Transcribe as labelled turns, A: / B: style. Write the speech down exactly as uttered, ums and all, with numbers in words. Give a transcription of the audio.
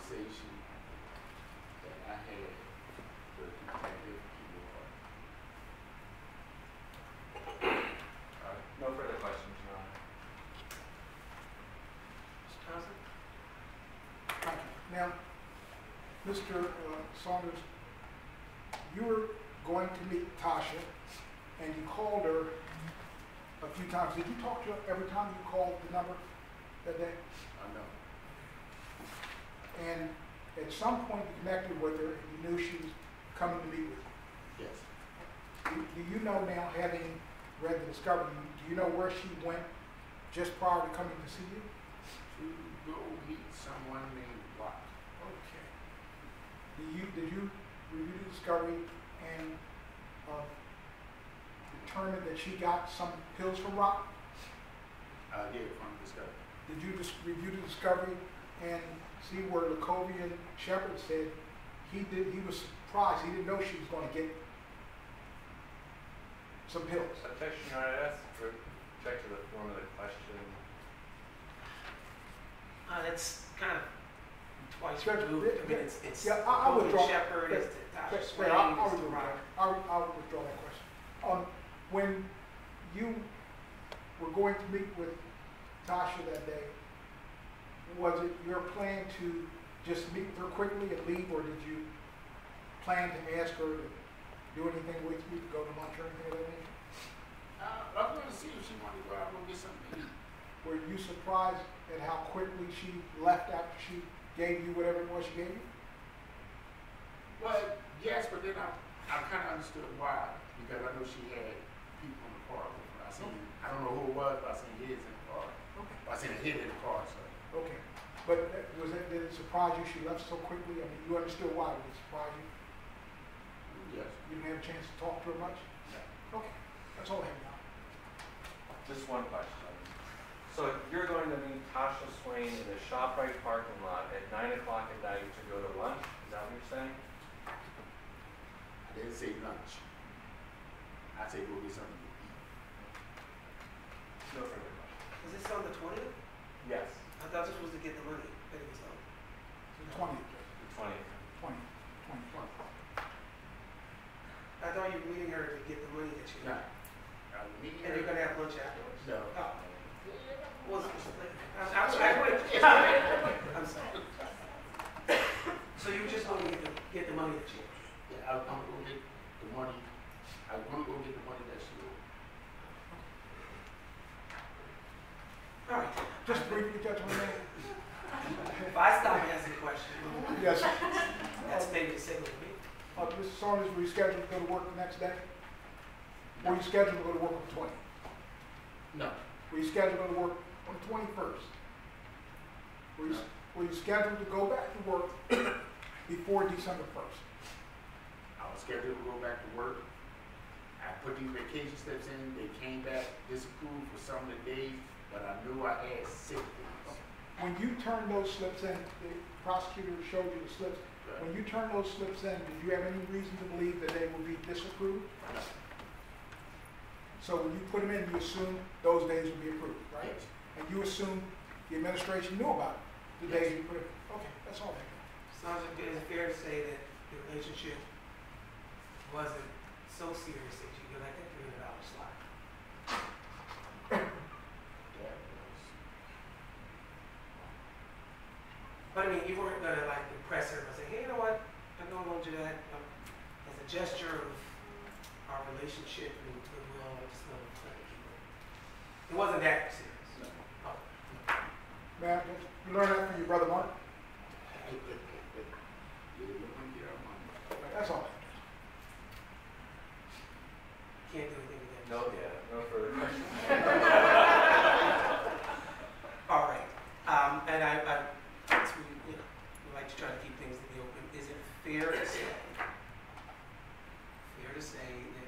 A: conversation that I had with the detective Gerard.
B: All right. No further questions, Your Honor.
C: Mister Thompson?
D: Thank you. Now, Mister Uh, Saunders, you were going to meet Tasha, and you called her a few times. Did you talk to her every time you called the number that day?
A: I know.
D: And at some point you connected with her and you knew she was coming to meet with you.
A: Yes.
D: Do, do you know now, having read the discovery, do you know where she went just prior to coming to see you?
A: To go meet someone named Watt.
D: Okay. Did you, did you review the discovery and uh, determine that she got some pills from Rock?
A: I did from the discovery.
D: Did you just review the discovery and see where Lacovian Shepard said he did? He was surprised. He didn't know she was going to get some pills.
B: Objection, Your Honor. That's for object to the form of the question.
C: Uh, it's kind of twice
D: Judge,
C: removed. I mean, it's, it's
D: yeah, I, I withdraw.
C: Shepherd,
D: Fair,
C: it's Tasha
D: fair,
C: Swain,
D: fair, I'll, I'll,
C: it's the
D: withdraw,
C: Rock.
D: I'll, I'll withdraw that question. Um, when you were going to meet with Tasha that day, was it your plan to just meet with her quickly and leave, or did you plan to ask her to do anything with you, to go to lunch or anything of that nature?
A: Uh, I was going to see if she wanted to go out and get something to eat.
D: Were you surprised at how quickly she left after she gave you whatever it was she gave you?
A: Well, yes, but then I, I kind of understood why, because I know she had people in the car with her. I seen, okay. I don't know who it was, but I seen his in the car. Okay. I seen a hit in the car, so.
D: Okay. But was it, did it surprise you she left so quickly? I mean, you understood why. Did it surprise you?
A: Yes.
D: You didn't have a chance to talk to her much?
A: No.
D: Okay. That's all I have now.
B: Just one question. So you're going to meet Tasha Swain in the ShopRite parking lot at nine o'clock at night to go to lunch? Is that what you're saying?
A: I didn't say lunch. I said go get something to eat.
B: No further questions.
C: Was this on the twentieth?
B: Yes.
C: I thought this was to get the money. But it was on.
D: The twentieth.
B: The twentieth.
D: twentieth. twentieth.
C: I thought you were meeting her to get the money that she
A: No.
C: got.
A: I was meeting
C: And
A: her.
C: you're going to have lunch afterwards?
A: No.
C: Oh. Well, I'm, I'm sorry. I'm sorry. So you were just going to get the, get the money that you got?
A: Yeah, I was going to go get the money. I was going to go get the money that she owed.
C: All right.
D: Just briefly, Judge Renee.
C: If I stop asking questions,
D: Yes.
C: that's maybe disabled me.
D: Uh, Mister Saunders, were you scheduled to go to work the next day?
A: No.
D: Were you scheduled to go to work on the twentieth?
A: No.
D: Were you scheduled to go to work on the twenty-first? Were you,
A: No.
D: were you scheduled to go back to work before December first?
A: I was scheduled to go back to work. I put these vacation slips in. They came back disapproved for some of the days, but I knew I had sick days.
D: When you turned those slips in, the prosecutor showed you the slips.
A: Right.
D: When you turned those slips in, did you have any reason to believe that they would be disapproved?
A: No.
D: So when you put them in, you assumed those days would be approved, right?
A: Yes.
D: And you assumed the administration knew about it, the
A: Yes.
D: days you put it. Okay, that's all I got.
C: Sounds like it is fair to say that the relationship wasn't so serious that you could let that three hundred dollars slide.
A: That was.
C: But I mean, you weren't gonna like impress her and say, hey, you know what? I'm gonna loan you that um, as a gesture of our relationship and goodwill. I just want to keep it. It wasn't that serious.
A: No.
C: Oh.
D: Ma'am, you learned that from your brother Mark?
A: Yeah, you wouldn't get our money.
D: That's all I got.
C: Can't do anything with that.
B: No, yeah, no further questions.
C: All right. Um, and I, I since we, you know, we like to try to keep things in the open. Is it fair to say, fair to say that